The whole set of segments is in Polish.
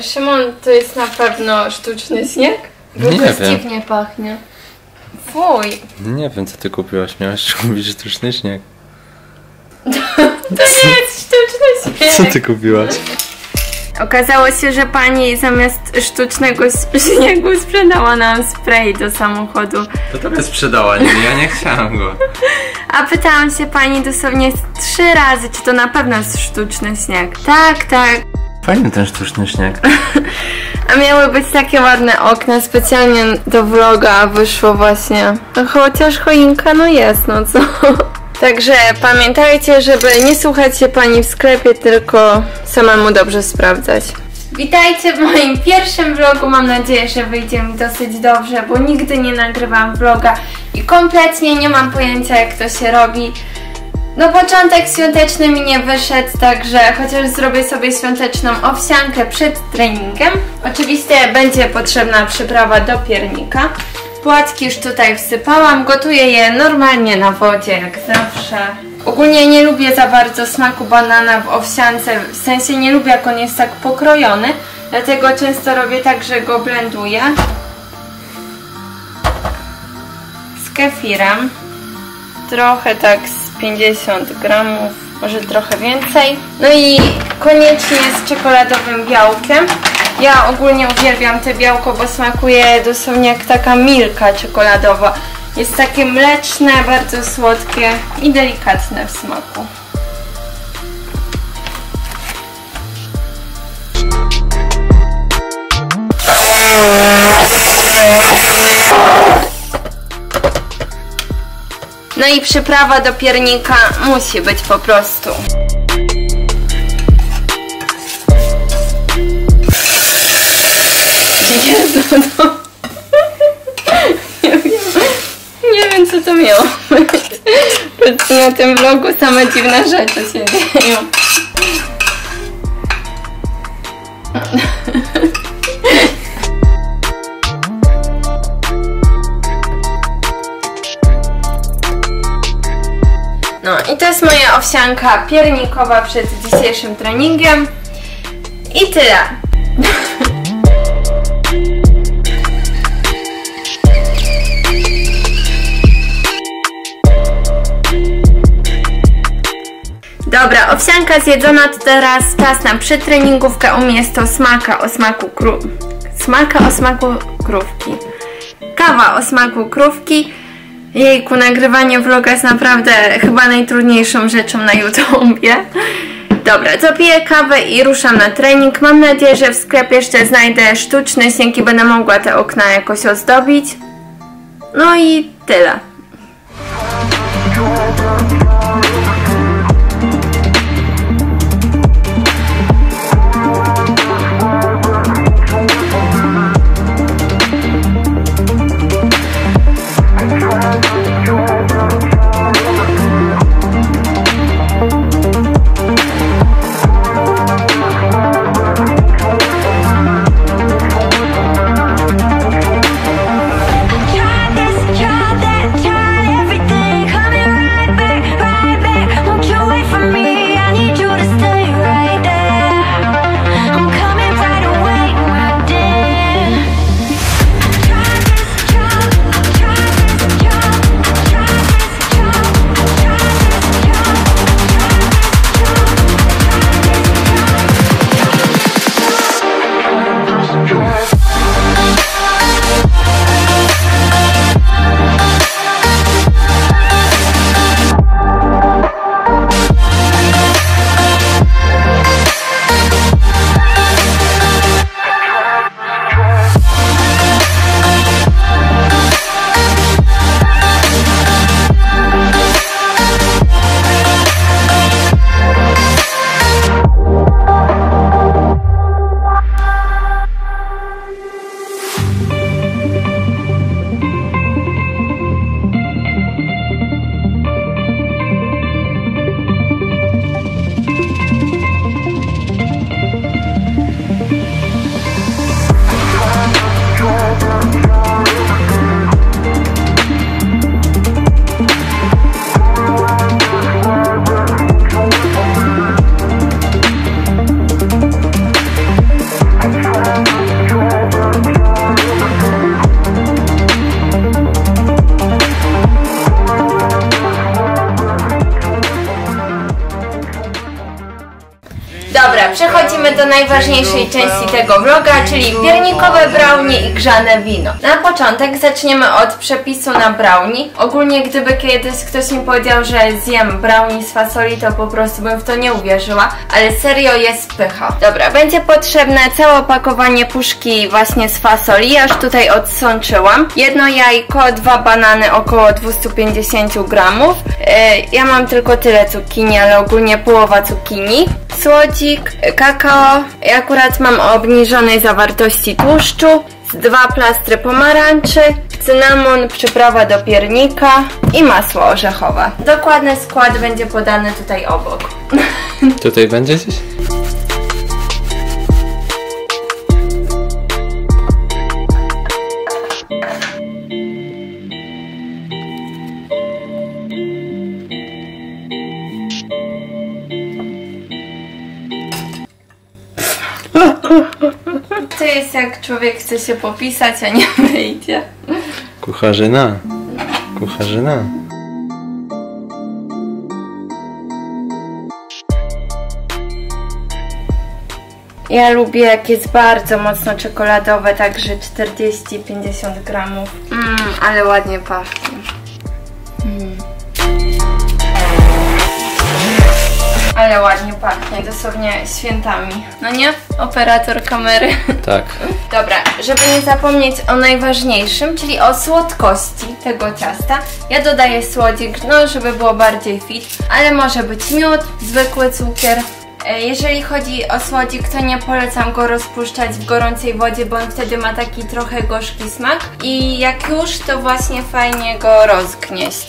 Szymon, to jest na pewno sztuczny śnieg? Bo Nie to wiem. dziwnie pachnie. Fuj. Nie wiem, co ty kupiłaś. Miałaś kupić sztuczny śnieg. To nie jest sztuczny śnieg. Co ty kupiłaś? Okazało się, że pani zamiast sztucznego śniegu sprzedała nam spray do samochodu. To tobie sprzedała, nie? Ja nie chciałam go. A pytałam się pani dosłownie 3 razy, czy to na pewno jest sztuczny śnieg. Tak, tak. Fajny ten sztuczny śnieg. A miały być takie ładne okna specjalnie do vloga, a wyszło właśnie. Chociaż choinka no jest, no co? Także pamiętajcie, żeby nie słuchać się pani w sklepie, tylko samemu dobrze sprawdzać. Witajcie w moim pierwszym vlogu. Mam nadzieję, że wyjdzie mi dosyć dobrze, bo nigdy nie nagrywam vloga i kompletnie nie mam pojęcia, jak to się robi. No początek świąteczny mi nie wyszedł, także chociaż zrobię sobie świąteczną owsiankę przed treningiem. Oczywiście będzie potrzebna przyprawa do piernika. Płatki już tutaj wsypałam, gotuję je normalnie na wodzie, jak zawsze. Ogólnie nie lubię za bardzo smaku banana w owsiance, w sensie nie lubię, jak on jest tak pokrojony, dlatego często robię tak, że go blenduję z kefirem. Trochę tak z 50 gramów, może trochę więcej. No i koniecznie z czekoladowym białkiem. Ja ogólnie uwielbiam te białko, bo smakuje dosłownie jak taka Milka czekoladowa. Jest takie mleczne, bardzo słodkie i delikatne w smaku. No i przyprawa do piernika musi być po prostu. Jezu, no. Nie wiem, co to miało być. Po prostu na tym vlogu same dziwne rzeczy się dzieją. No i to jest moja owsianka piernikowa przed dzisiejszym treningiem. I tyle. Dobra, owsianka zjedzona, to teraz czas na przedtreningówkę. U mnie jest to smaka o smaku krówki. Kawa o smaku krówki. Jejku, nagrywanie vloga jest naprawdę chyba najtrudniejszą rzeczą na YouTubie. Dobra, to piję kawę i ruszam na trening. Mam nadzieję, że w sklepie jeszcze znajdę sztuczny śnieg i będę mogła te okna jakoś ozdobić. No i tyle. Try this, najważniejszej części tego vloga, czyli piernikowe brownie i grzane wino. Na początek zaczniemy od przepisu na brownie. Ogólnie gdyby kiedyś ktoś mi powiedział, że zjem brownie z fasoli, to po prostu bym w to nie uwierzyła, ale serio jest pycha. Dobra, będzie potrzebne całe opakowanie puszki właśnie z fasoli. Ja już tutaj odsączyłam. Jedno jajko, 2 banany, około 250 gramów. Ja mam tylko tyle cukinii, ale ogólnie połowa cukinii. Słodzik, kakao. Ja akurat mam o obniżonej zawartości tłuszczu. 2 plastry pomarańczy, cynamon, przyprawa do piernika i masło orzechowe. Dokładny skład będzie podany tutaj obok. Tutaj będzie gdzieś? To jest jak człowiek chce się popisać, a nie wyjdzie. Kucharzyna. Kucharzyna. Ja lubię jak jest bardzo mocno czekoladowe, także 40-50 gramów. Ale ładnie pachnie. Ale ładnie pachnie, dosłownie świętami. No nie? Operator kamery. Tak. Dobra, żeby nie zapomnieć o najważniejszym, czyli o słodkości tego ciasta. Ja dodaję słodzik, no żeby było bardziej fit, ale może być miód, zwykły cukier. Jeżeli chodzi o słodzik, to nie polecam go rozpuszczać w gorącej wodzie, bo on wtedy ma taki trochę gorzki smak. I jak już, to właśnie fajnie go rozgnieść.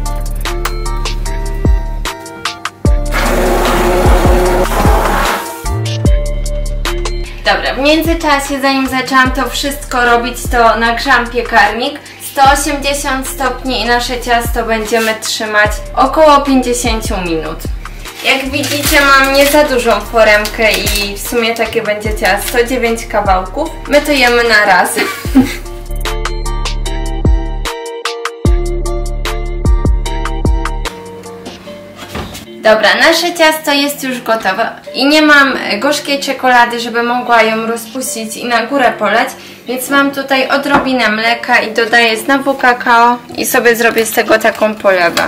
Dobra, w międzyczasie, zanim zaczęłam to wszystko robić, to nagrzałam piekarnik. 180 stopni i nasze ciasto będziemy trzymać około 50 minut. Jak widzicie, mam nie za dużą foremkę i w sumie takie będzie ciasto, 9 kawałków. My to jemy na raz. Dobra, nasze ciasto jest już gotowe i nie mam gorzkiej czekolady, żeby mogła ją rozpuścić i na górę poleć, więc mam tutaj odrobinę mleka i dodaję znowu kakao i sobie zrobię z tego taką polewę.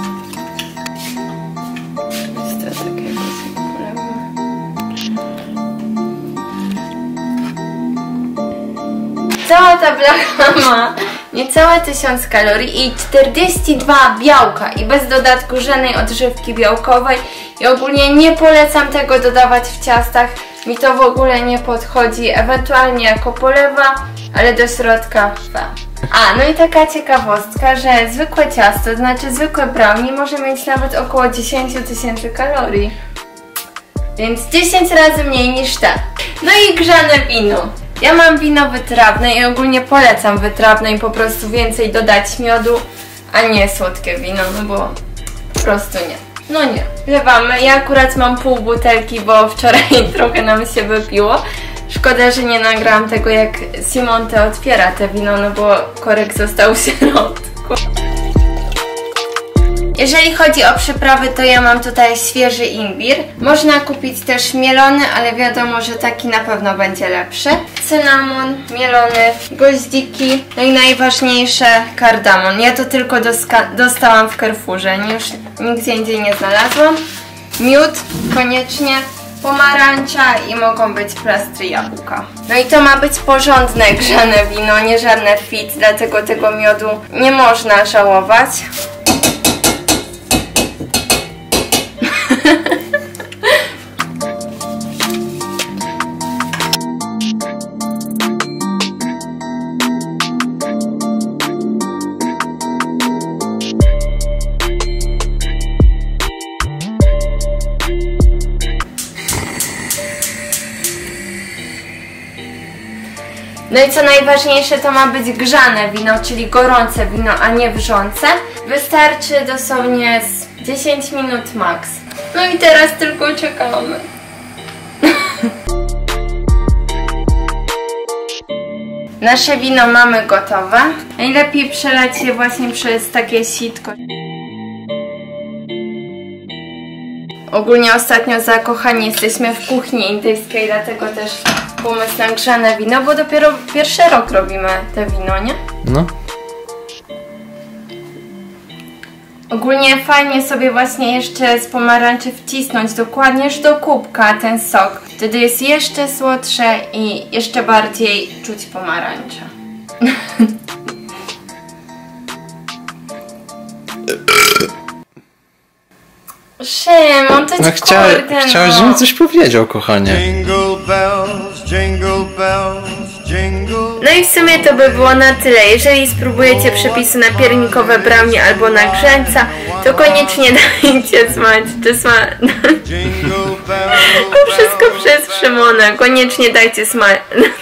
Cała ta blacha ma niecałe 1000 kalorii i 42 białka i bez dodatku żadnej odżywki białkowej i ogólnie nie polecam tego dodawać w ciastach, mi to w ogóle nie podchodzi, ewentualnie jako polewa, ale do środka no i taka ciekawostka, że zwykłe ciasto, znaczy zwykłe brownie może mieć nawet około 10 000 kalorii, więc 10 razy mniej niż te. No i grzane wino. Ja mam wino wytrawne i ogólnie polecam wytrawne i po prostu więcej dodać miodu, a nie słodkie wino, no bo po prostu nie. No nie. Wlewamy. Ja akurat mam pół butelki, bo wczoraj trochę nam się wypiło. Szkoda, że nie nagrałam tego, jak Simonte otwiera te wino, no bo korek został w środku. Jeżeli chodzi o przyprawy, to ja mam tutaj świeży imbir. Można kupić też mielony, ale wiadomo, że taki na pewno będzie lepszy. Cynamon mielony, goździki, no i najważniejsze kardamon. Ja to tylko dostałam w Carrefourze, już nigdzie indziej nie znalazłam. Miód koniecznie, pomarańcza i mogą być plastry jabłka. No i to ma być porządne grzane wino, nie żadne fit, dlatego tego miodu nie można żałować. No i co najważniejsze, to ma być grzane wino, czyli gorące wino, a nie wrzące. Wystarczy dosłownie z 10 minut max. No i teraz tylko czekamy. Nasze wino mamy gotowe. Najlepiej przelać je właśnie przez takie sitko. Ogólnie ostatnio zakochani jesteśmy w kuchni indyjskiej, dlatego też pomysł na grzane wino, bo dopiero pierwszy rok robimy te wino, nie? No. Ogólnie fajnie sobie właśnie jeszcze z pomarańczy wcisnąć dokładnie już do kubka ten sok. Wtedy jest jeszcze słodsze i jeszcze bardziej czuć pomarańcze. Szymon, to No ci chciałeś, żebym coś powiedział, kochanie. No i w sumie to by było na tyle. Jeżeli spróbujecie przepisu na piernikowe brownie albo na grzańca, to koniecznie dajcie smać, to wszystko przez Szymona. Koniecznie dajcie smać.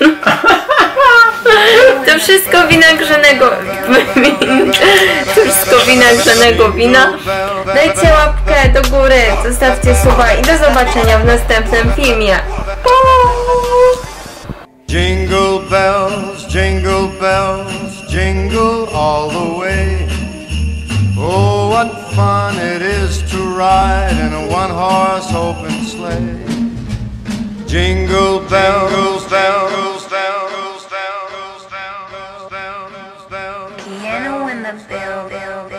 To wszystko wina grzanego. To wszystko wina grzanego wina. Dajcie łapkę do góry, zostawcie suba i do zobaczenia w następnym filmie. Jingle bells, jingle all the way. Oh, what fun it is to ride in a one-horse open sleigh. Jingle bells, bells, bells, bells, bells, bells, bells. Piano in the building.